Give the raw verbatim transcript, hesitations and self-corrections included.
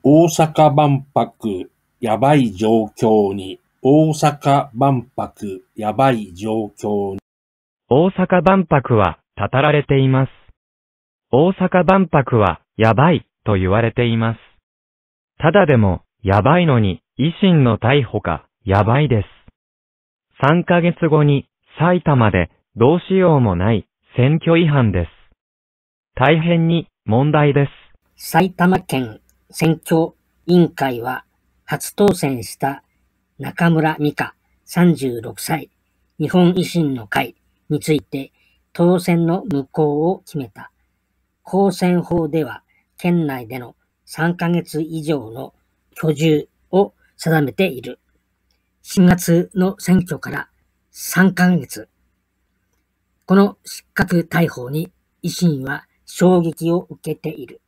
大阪万博やばい状況に大阪万博やばい状況に大阪万博は語られています。大阪万博はやばいと言われています。ただでもやばいのに維新の逮捕かやばいです。さんかげつごに埼玉でどうしようもない選挙違反です。大変に問題です。 埼玉県選挙委員会は初当選した中村美香さんじゅうろくさい日本維新の会について当選の無効を決めた。公選法では県内でのさんかげつ以上の居住を定めている。しがつの選挙からさんかげつ。この失格逮捕に維新は衝撃を受けている。